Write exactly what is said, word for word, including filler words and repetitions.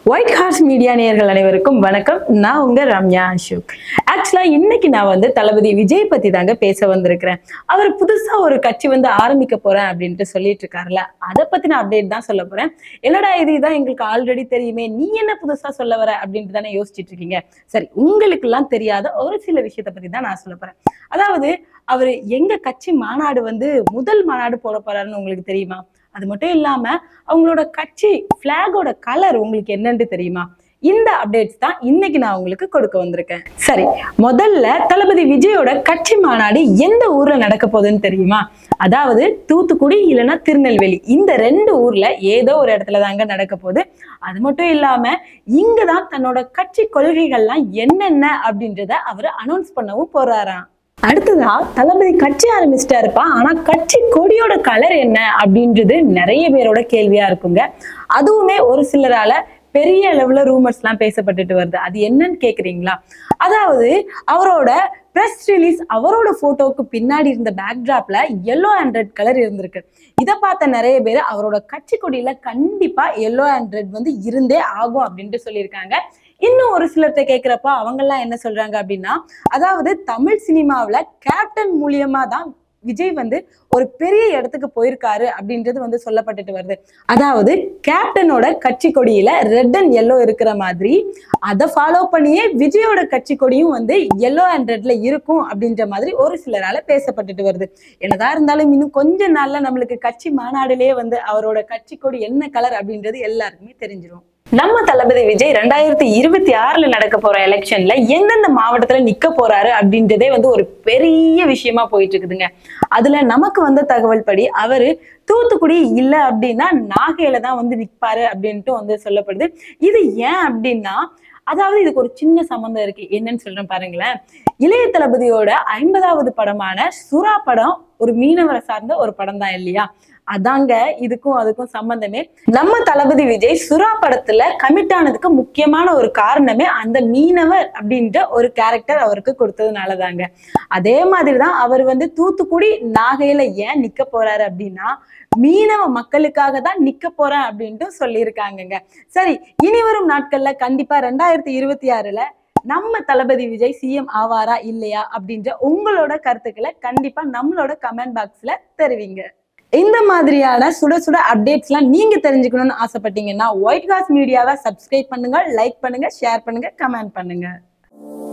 White hours media நேயர்கள் அனைவருக்கும் வணக்கம். நான் உங்க ரம்யா அசோக். ஆக்சுவலா இன்னைக்கு நான் வந்து தளபதி விஜய் பத்தி தாங்க பேச வந்திருக்கிறேன். அவர் புதுசா ஒரு கட்சி வந்து ஆரம்பிக்க போறேன் அப்படின்ட்டு சொல்லிட்டு இருக்காருல்ல, அதை பத்தி நான் அப்டேட் தான் சொல்ல போறேன். என்னடா இது, இதான் எங்களுக்கு ஆல்ரெடி தெரியுமே, நீ என்ன புதுசா சொல்ல வர அப்படின்ட்டு தானே யோசிச்சுட்டு இருக்கீங்க. சரி, உங்களுக்கு எல்லாம் தெரியாத ஒரு சில விஷயத்த பத்தி தான் நான் சொல்ல போறேன். அதாவது அவரு எங்க கட்சி மாநாடு வந்து முதல் மாநாடு போட போறாருன்னு உங்களுக்கு தெரியுமா? அது மட்டும் இல்லாம அவங்களோட கட்சி பிளாகோட கலர் உங்களுக்கு என்னன்னு தெரியுமா? இந்த அப்டேட்ஸ் தான் இன்னைக்கு நான் உங்களுக்கு கொடுக்க வந்திருக்கேன். சரி, முதல்ல தளபதி விஜயோட கட்சி மாநாடு எந்த ஊர்ல நடக்க போகுதுன்னு தெரியுமா? அதாவது தூத்துக்குடி இல்லைன்னா திருநெல்வேலி, இந்த ரெண்டு ஊர்ல ஏதோ ஒரு இடத்துல தாங்க நடக்க போகுது. அது மட்டும் இல்லாம இங்கதான் தன்னோட கட்சி கொள்கைகள்லாம் என்னென்ன அப்படின்றத அவரு அனௌன்ஸ் பண்ணவும் போறாராம். அடுத்ததா தளபதி கட்சி ஆரம்பிச்சுட்டா இருப்பா, ஆனா கட்சி கொடியோட கலர் என்ன அப்படின்றது நிறைய பேரோட கேள்வியா இருக்குங்க. அதுவுமே ஒரு சிலரால பெரிய அளவுல ரூமர்ஸ் எல்லாம் பேசப்பட்டுட்டு வருது. அது என்னன்னு கேக்குறீங்களா? அதாவது அவரோட பிரஸ் ரிலீஸ், அவரோட போட்டோவுக்கு பின்னாடி இருந்த பேக்டிராப்ல எல்லோ அண்ட் ரெட் கலர் இருந்திருக்கு. இதை பார்த்த நிறைய பேர் அவரோட கட்சி கொடியில கண்டிப்பா எல்லோ அண்ட் ரெட் வந்து இருந்தே ஆகும் அப்படின்ட்டு சொல்லியிருக்காங்க. இன்னும் ஒரு சிலர்கிட்ட கேட்கிறப்ப அவங்க எல்லாம் என்ன சொல்றாங்க அப்படின்னா, அதாவது தமிழ் சினிமாவில கேப்டன் மூலியமா தான் விஜய் வந்து ஒரு பெரிய இடத்துக்கு போயிருக்காரு அப்படின்றது வந்து சொல்லப்பட்டுட்டு வருது. அதாவது கேப்டனோட கட்சி கொடியில ரெட் அண்ட் எல்லோ இருக்கிற மாதிரி அதை ஃபாலோ பண்ணியே விஜயோட கட்சி கொடியும் வந்து எல்லோ அண்ட் ரெட்ல இருக்கும் அப்படின்ற மாதிரி ஒரு சிலரால பேசப்பட்டுட்டு வருது. என்னதான் இருந்தாலும் இன்னும் கொஞ்ச நாள்ல நம்மளுக்கு கட்சி மாநாடுலயே வந்து அவரோட கட்சி கொடி என்ன கலர் அப்படின்றது எல்லாருக்குமே தெரிஞ்சிடும். நம்ம தளபதி விஜய் ரெண்டாயிரத்தி இருபத்தி ஆறுல நடக்க போற எலெக்ஷன்ல எந்தெந்த மாவட்டத்துல நிக்க போறாரு அப்படின்றதே வந்து ஒரு பெரிய விஷயமா போயிட்டு இருக்குதுங்க. அதுல நமக்கு வந்த தகவல் படி அவரு தூத்துக்குடி இல்ல அப்படின்னா நாகையில தான் வந்து நிற்பாரு அப்படின்ட்டு வந்து சொல்லப்படுது. இது ஏன் அப்படின்னா, அதாவது இதுக்கு ஒரு சின்ன சம்பந்தம் இருக்கு. என்னன்னு சொல்றேன் பாருங்களேன். இளைய தளபதியோட ஐம்பதாவது படமான சுறா படம் ஒரு மீனவரை சார்ந்த ஒரு படம் தான் இல்லையா? அதாங்க இதுக்கும் அதுக்கும் சம்பந்தமே. நம்ம தளபதி விஜய் சுறா படத்துல கமிட் ஆனதுக்கு முக்கியமான ஒரு காரணமே அந்த மீனவர் அப்படின்ற ஒரு கேரக்டர் அவருக்கு கொடுத்ததுனாலதாங்க. அதே மாதிரிதான் அவர் வந்து தூத்துக்குடி நாகையில ஏன் நிக்க போறாரு அப்படின்னா, மீனவ மக்களுக்காக தான் நிக்க போறேன் அப்படின்ட்டு சொல்லியிருக்காங்கங்க. சரி, இனி வரும் நாட்கள்ல கண்டிப்பா ரெண்டாயிரத்தி இருபத்தி ஆறுல நம்ம தளபதி விஜய் சிஎம் ஆவாரா இல்லையா அப்படின்ற உங்களோட கருத்துக்களை கண்டிப்பா நம்மளோட கமெண்ட் பாக்ஸ்ல தெரிவிங்க. இந்த மாதிரியான சுட சுட அப்டேட்ஸ் எல்லாம் நீங்க தெரிஞ்சுக்கணும்னு ஆசைப்பட்டீங்கன்னா ஒயிட் ஹார்ஸ் மீடியாவை சப்ஸ்கிரைப் பண்ணுங்க, லைக் பண்ணுங்க, ஷேர் பண்ணுங்க, கமெண்ட் பண்ணுங்க.